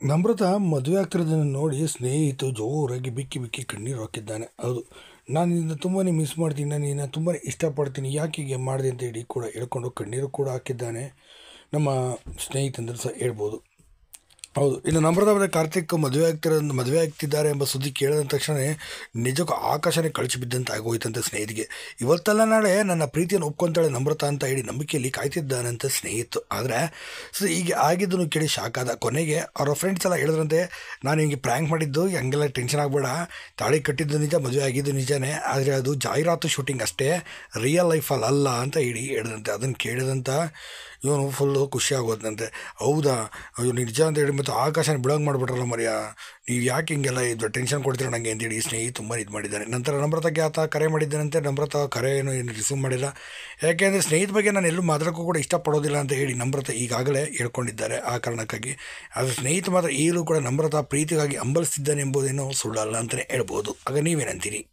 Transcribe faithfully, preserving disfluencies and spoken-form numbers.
ನಮ್ರತ ಮದುವೆ ಆಗ್ತಿರೋದನ್ನು ನೋಡಿ ಸ್ನೇಹಿತು ಜೋರಾಗಿ ಬಿಕ್ಕಿ ಬಿಕ್ಕಿ ಕಣ್ಣೀರು ಹಾಕಿದ್ದಾನೆ. ಹೌದು, ನಾನು ನಿನ್ನ ತುಂಬಾ ಮಿಸ್ ಮಾಡ್ತೀನಿ, ನಾನು ನಿನ್ನ ತುಂಬ ಇಷ್ಟಪಡ್ತೀನಿ, ಯಾಕೆ ಹೀಗೆ ಮಾಡಿದೆ ಅಂತ ಹೇಳಿ ಕೂಡ ಹೇಳ್ಕೊಂಡು ಕಣ್ಣೀರು ಕೂಡ ಹಾಕಿದ್ದಾನೆ ನಮ್ಮ ಸ್ನೇಹಿತಂದ್ರೆ ಸಹ ಹೇಳ್ಬೋದು. ಹೌದು, ಇನ್ನು ನಮ್ರತ ಮತ್ತು ಕಾರ್ತಿಕ್ ಮದುವೆ ಆಗ್ತಿರೋ ಮದುವೆ ಆಗ್ತಿದ್ದಾರೆ ಎಂಬ ಸುದ್ದಿ ಕೇಳಿದ ತಕ್ಷಣ ನಿಜಕ್ಕೂ ಆಕಾಶನೇ ಕಳಚಿ ಬಿದ್ದಂತೆ ಆಗೋಯ್ತಂತೆ ಸ್ನೇಹಿತಿಗೆ. ಇವತ್ತೆಲ್ಲ ನಾಳೆ ನನ್ನ ಪ್ರೀತಿಯನ್ನು ಒಪ್ಕೊತಾಳೆ ನಮ್ರತ ಅಂತ ಹೇಳಿ ನಂಬಿಕೆಯಲ್ಲಿ ಕಾಯ್ತಿದ್ದಾನಂತೆ ಸ್ನೇಹಿತು. ಆದರೆ ಸೊ ಹೀಗೆ ಆಗಿದ್ದನ್ನು ಕೇಳಿ ಶಾಕ್ ಆದ. ಕೊನೆಗೆ ಅವರ ಫ್ರೆಂಡ್ಸ್ ಎಲ್ಲ ಹೇಳಿದ್ರಂತೆ, ನಾನು ಹಿಂಗೆ ಪ್ರ್ಯಾಂಕ್ ಮಾಡಿದ್ದು, ಹಂಗೆಲ್ಲ ಟೆನ್ಷನ್ ಆಗಬೇಡ, ತಾಳಿ ಕಟ್ಟಿದ್ದು ನಿಜ, ಮದುವೆ ಆಗಿದ್ದು ನಿಜನೇ, ಆದರೆ ಅದು ಜಾಹೀರಾತು ಶೂಟಿಂಗ್ ಅಷ್ಟೇ, ರಿಯಲ್ ಲೈಫಲ್ಲಿ ಅಲ್ಲ ಅಂತ ಹೇಳಿ ಹೇಳಿದಂತೆ. ಅದನ್ನು ಕೇಳಿದಂಥ ಇವನು ಫುಲ್ಲು ಖುಷಿ ಆಗೋದಂತೆ. ಹೌದಾ, ಅಯ್ಯೋ ನಿಜ ಅಂತ ಹೇಳಿ ಮತ್ತು ಆಕಾಶನ ಬಿಡೋಂಗೆ ಮಾಡಿಬಿಟ್ರಲ್ಲ ಮರ್ಯ, ನೀವು ಯಾಕೆ ಹಿಂಗೆಲ್ಲ ಇದು ಟೆನ್ಷನ್ ಕೊಡ್ತೀರ ನನಗೆ ಅಂತೇಳಿ ಸ್ನೇಹಿತ ತುಂಬ ಇದು ಮಾಡಿದ್ದಾನೆ. ನಂತರ ನಮ್ರತಕ್ಕೆ ಆತ ಕರೆ ಮಾಡಿದ್ದಾನಂತೆ. ನಮ್ರತ ಕರೆ ಏನು ಏನು ರಿಸೀವ್ ಮಾಡಿಲ್ಲ, ಯಾಕೆಂದರೆ ಸ್ನೇಹಿತ ಬಗ್ಗೆ ನಾನು ಎಲ್ಲೂ ಮಾತಾಡೋಕ್ಕೂ ಕೂಡ ಇಷ್ಟಪಡೋದಿಲ್ಲ ಅಂತ ಹೇಳಿ ನಮ್ರತ ಈಗಾಗಲೇ ಹೇಳ್ಕೊಂಡಿದ್ದಾರೆ. ಆ ಕಾರಣಕ್ಕಾಗಿ ಆದರೆ ಸ್ನೇಹಿತ ಮಾತ್ರ ಈಗಲೂ ಕೂಡ ನಮ್ರತ ಪ್ರೀತಿಗಾಗಿ ಹಂಬಲಿಸ್ತಿದ್ದಾನೆ ಎಂಬುದೇನೋ ಸುಳ್ಳಲ್ಲ ಅಂತಲೇ ಹೇಳ್ಬೋದು. ಆಗ ನೀವೇನಂತೀರಿ?